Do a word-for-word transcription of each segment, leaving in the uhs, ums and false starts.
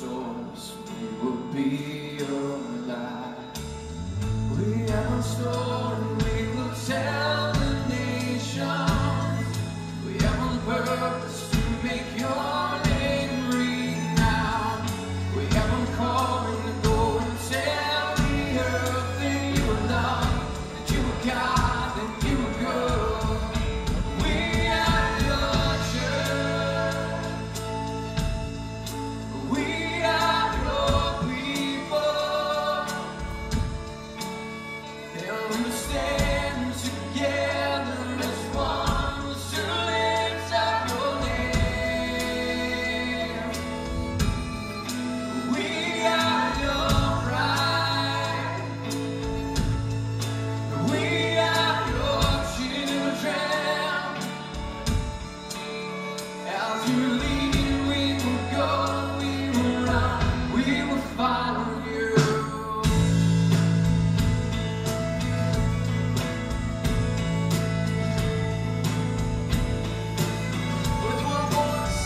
source, we will be alive. We have a story we will tell the nations. We have on purpose to make your name renowned. We have on calling to go and tell the earth that you are loved, that you are God, that you are good. We are your church. We are your people. And we stand together as one to lift up your name. We are your pride. We are your children. As you lead, we will go, we will run, we will follow you. With one voice,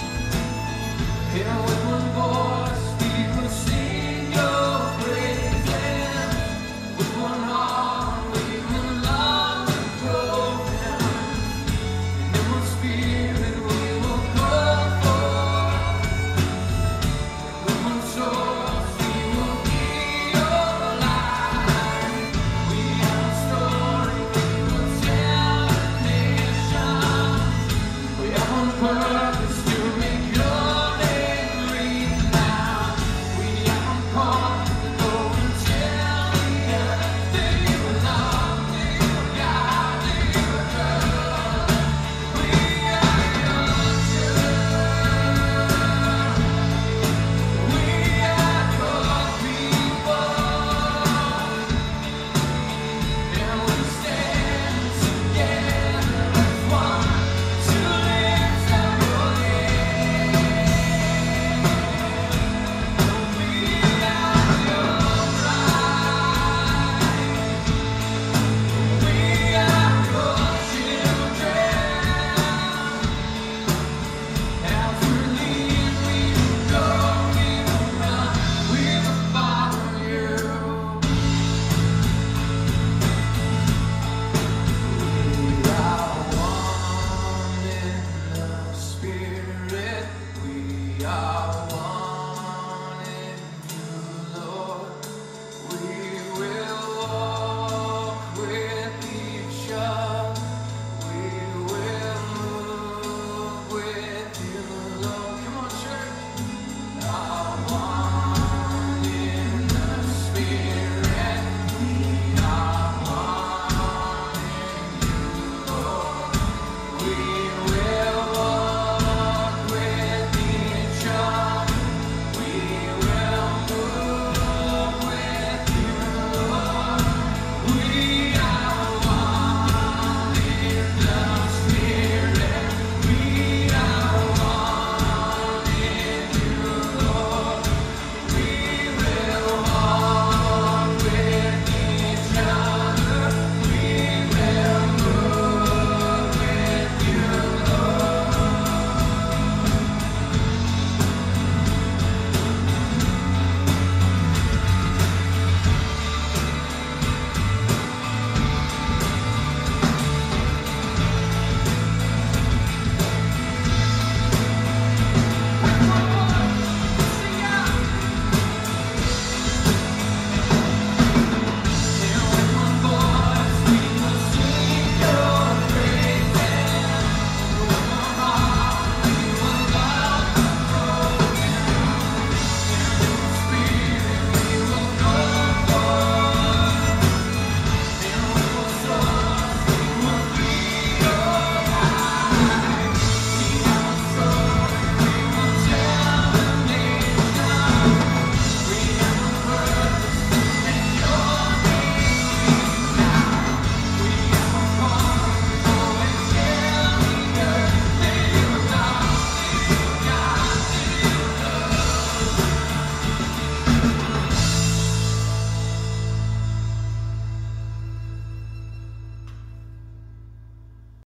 yeah, with one voice, we will sing your praises. With one heart, we will love the broken. And in one spirit, we will go forth. With one source, we will be your light. We have a story we will tell the nations. We have on purpose to make your name renowned. We have on call to go and tell the earth that you are loved, that you are God, that you are good. We are your church. We are your people. And we stand together as one to lift up your name. We are your bride. We are your children. As we lead, we will go, we will run, we will follow you. We are one in the spirit. We are one.